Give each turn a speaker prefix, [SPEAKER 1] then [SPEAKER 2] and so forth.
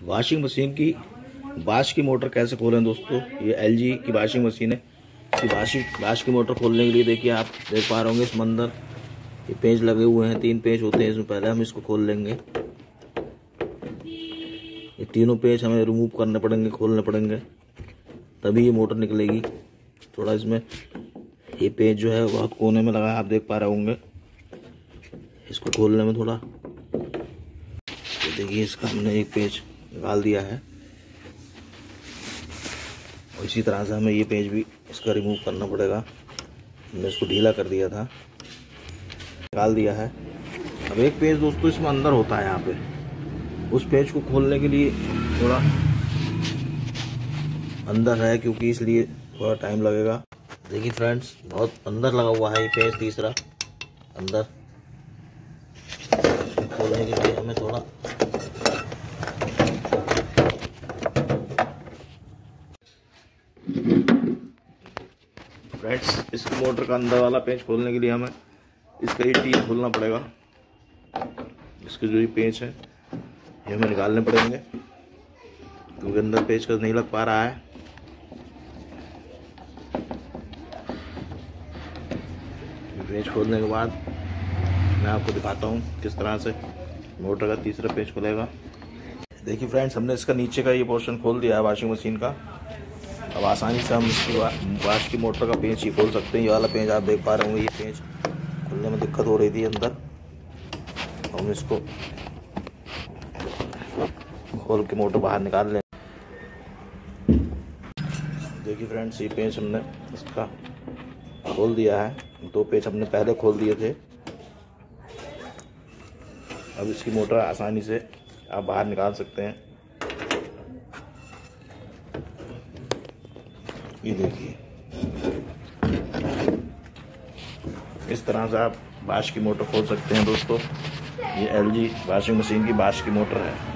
[SPEAKER 1] Washing machine की बाश की motor कैसे खोलें दोस्तों। ये एलजी की वॉशिंग मशीन है। इसकी बाश की मोटर खोलने के लिए देखिए आप देख पा रहे होंगे इसमें अंदर ये पेंच लगे हुए हैं। 3 पेंच होते हैं इसमें। पहले हम इसको खोल लेंगे। ये तीनों पेंच हमें रिमूव करने पड़ेंगे, खोलने पड़ेंगे, तभी ये मोटर निकलेगी। थोड़ा इसमें ये पेंच जो है बहुत कोने में लगा है, आप देख पा रहे होंगे। इसको खोलने में थोड़ा देखिए इसका हमने एक पेंच निकाल दिया है और इसी तरह से हमें ये पेंच भी इसका रिमूव करना पड़ेगा। हमने इसको ढीला कर दिया था, निकाल दिया है। अब एक पेंच दोस्तों इसमें अंदर होता है यहाँ पे। उस पेंच को खोलने के लिए थोड़ा अंदर है क्योंकि इसलिए थोड़ा टाइम लगेगा। देखिए फ्रेंड्स बहुत अंदर लगा हुआ है ये पेंच तीसरा अंदर। खोलने के लिए हमें थोड़ा फ्रेंड्स इस मोटर का अंदर वाला पेंच खोलने के लिए हमें इसका ये टीन खोलना पड़ेगा। इसके जो ये पेंच है ये हमें निकालने पड़ेंगे क्योंकि अंदर पेंच का नहीं लग पा रहा है। पेंच खोलने के बाद मैं आपको दिखाता हूँ किस तरह से मोटर का तीसरा पेंच खुलेगा। देखिए फ्रेंड्स हमने इसका नीचे का ये पोर्शन खोल दिया है वॉशिंग मशीन का। अब आसानी से हम इसकी वाश की मोटर का पेंच ही खोल सकते हैं। ये वाला पेंच आप देख पा रहे होंगे, ये पेंच खुलने में दिक्कत हो रही थी अंदर। हम इसको खोल के मोटर बाहर निकाल लें। देखिए फ्रेंड्स ये पेंच हमने इसका खोल दिया है। 2 पेंच हमने पहले खोल दिए थे। अब इसकी मोटर आसानी से आप बाहर निकाल सकते हैं। ये देखिए इस तरह से आप बाश की मोटर खोल सकते हैं दोस्तों। ये एलजी वॉशिंग मशीन की बाश की मोटर है।